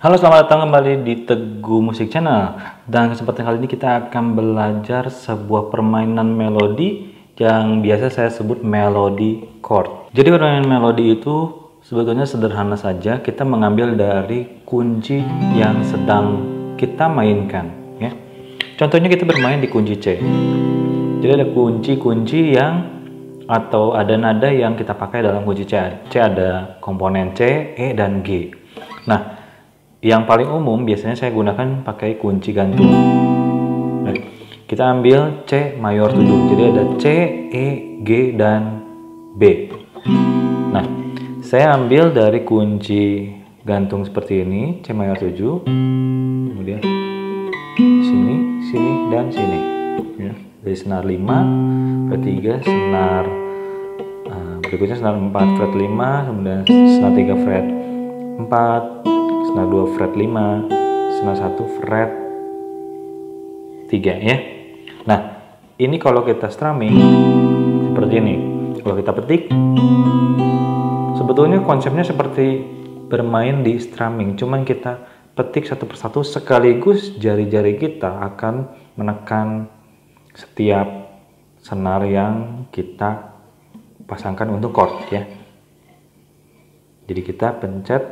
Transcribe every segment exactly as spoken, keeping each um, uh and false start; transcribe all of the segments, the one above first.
Halo, selamat datang kembali di Teguh Musik Channel. Dan kesempatan kali ini kita akan belajar sebuah permainan melodi yang biasa saya sebut melodi chord. Jadi permainan melodi itu sebetulnya sederhana saja. Kita mengambil dari kunci yang sedang kita mainkan, ya. Contohnya kita bermain di kunci C. Jadi ada kunci-kunci yang atau ada nada yang kita pakai dalam kunci C. C ada komponen C, E, dan G. Nah, yang paling umum biasanya saya gunakan pakai kunci gantung. Nah, kita ambil C mayor tujuh. Jadi ada C, E, G, dan B. Nah, saya ambil dari kunci gantung seperti ini, C mayor tujuh. Kemudian sini, sini, dan sini. Ya, dari senar lima, fret tiga, senar uh, berikutnya senar empat, fret lima, kemudian senar tiga, fret empat, senar dua, fret lima, senar satu, fret tiga, ya. Nah, ini kalau kita strumming seperti ini. Kalau kita petik, sebetulnya konsepnya seperti bermain di strumming, cuman kita petik satu persatu sekaligus jari-jari kita akan menekan setiap senar yang kita pasangkan untuk chord, ya. Jadi kita pencet,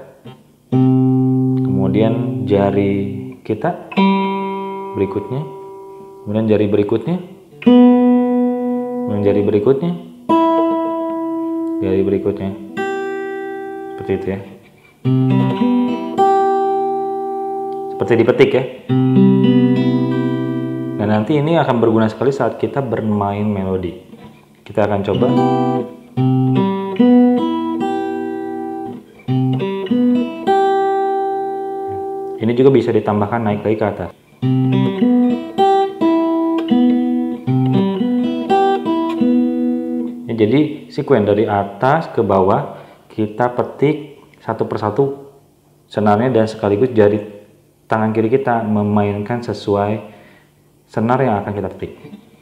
kemudian jari kita berikutnya, kemudian jari berikutnya, kemudian jari berikutnya, jari berikutnya, seperti itu, ya. Seperti dipetik, ya. Dan nanti ini akan berguna sekali saat kita bermain melodi. Kita akan coba. Ini juga bisa ditambahkan naik lagi ke atas. Ya, jadi sekuen dari atas ke bawah kita petik satu persatu senarnya dan sekaligus jari tangan kiri kita memainkan sesuai senar yang akan kita petik.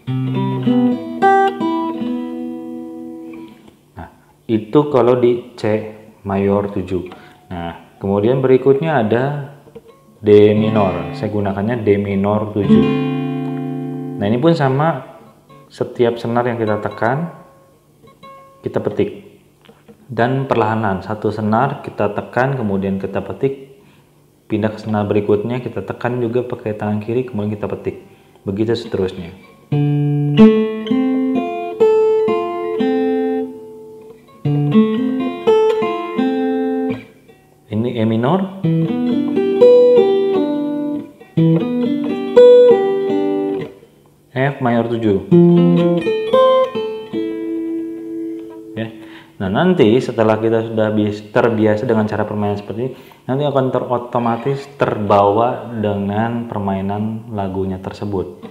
Nah, itu kalau di C mayor tujuh. Nah, kemudian berikutnya ada D minor. Saya gunakannya D minor tujuh. Nah, ini pun sama, setiap senar yang kita tekan kita petik. Dan perlahanan, satu senar kita tekan kemudian kita petik, pindah ke senar berikutnya kita tekan juga pakai tangan kiri kemudian kita petik. Begitu seterusnya. Ini E minor. F mayor tujuh. Ya. Nah, nanti setelah kita sudah terbiasa dengan cara permainan seperti ini, nanti akan terotomatis terbawa dengan permainan lagunya tersebut.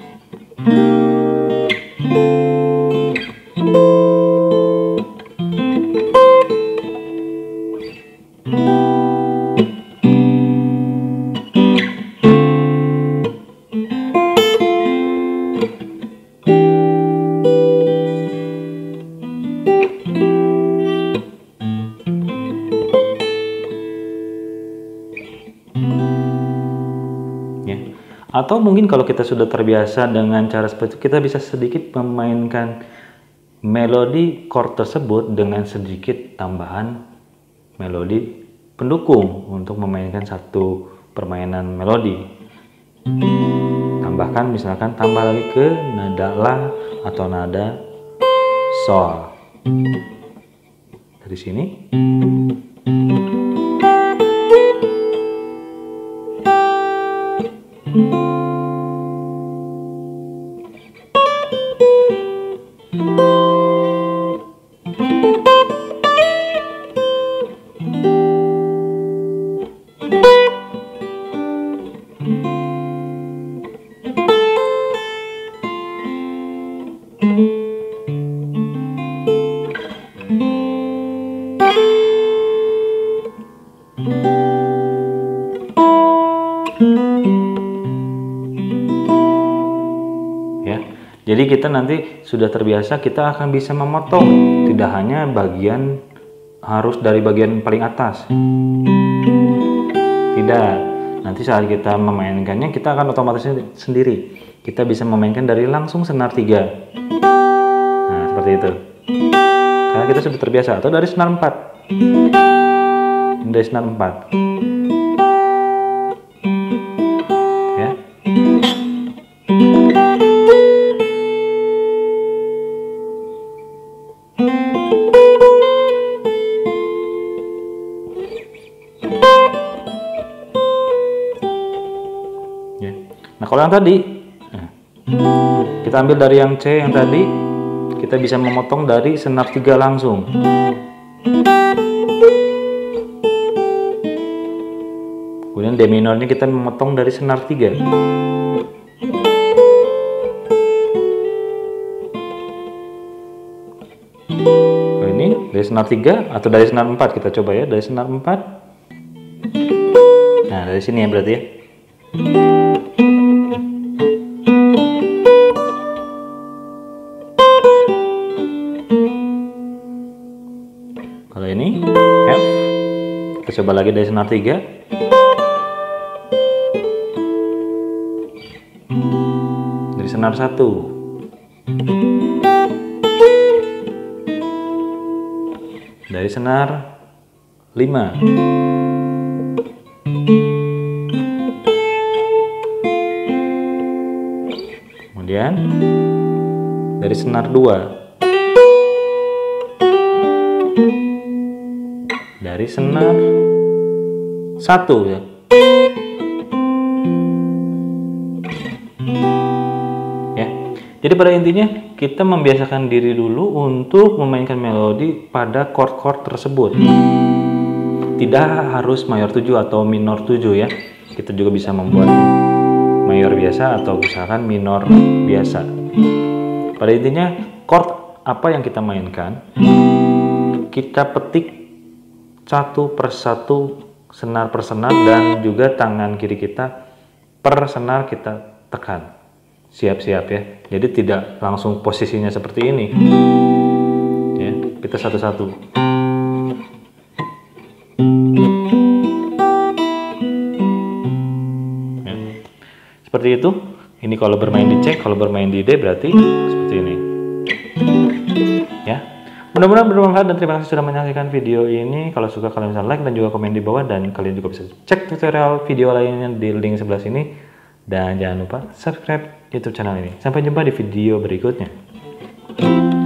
Atau mungkin kalau kita sudah terbiasa dengan cara seperti itu, kita bisa sedikit memainkan melodi chord tersebut dengan sedikit tambahan melodi pendukung untuk memainkan satu permainan melodi. Tambahkan, misalkan tambah lagi ke nada La atau nada Sol. Dari sini. Jadi kita nanti sudah terbiasa, kita akan bisa memotong, tidak hanya bagian harus dari bagian paling atas. Tidak, Tidak. Nanti saat kita memainkannya, kita akan otomatis sendiri. Kita bisa memainkan dari langsung senar tiga. Nah, seperti itu. Karena kita sudah terbiasa. Atau dari senar empat. Ini dari senar empat. Ya. Nah, kalau yang tadi, kita ambil dari yang C yang tadi, kita bisa memotong dari senar tiga langsung. Kemudian D minornya kita memotong dari senar tiga. Kalau ini dari senar tiga atau dari senar empat, kita coba ya, dari senar empat. Nah, dari sini ya berarti ya. Kalau ini F, kita coba lagi dari senar tiga. Dari senar satu. Dari senar lima. Kemudian dari senar dua. Dari senar satu ya. Ya. Jadi pada intinya kita membiasakan diri dulu untuk memainkan melodi pada chord-chord tersebut. Tidak harus mayor tujuh atau minor tujuh ya. Kita juga bisa membuat mayor biasa atau misalkan minor biasa. Pada intinya chord apa yang kita mainkan, kita petik satu per satu, senar per senar, dan juga tangan kiri kita per senar kita tekan. Siap-siap ya. Jadi tidak langsung posisinya seperti ini. Ya, kita satu-satu. Ya. Seperti itu. Ini kalau bermain di C, kalau bermain di D berarti seperti ini. Ya. Mudah-mudahan bermanfaat dan terima kasih sudah menyaksikan video ini. Kalau suka kalian bisa like dan juga komen di bawah, dan kalian juga bisa cek tutorial video lainnya di link sebelah sini. Dan jangan lupa subscribe YouTube channel ini. Sampai jumpa di video berikutnya.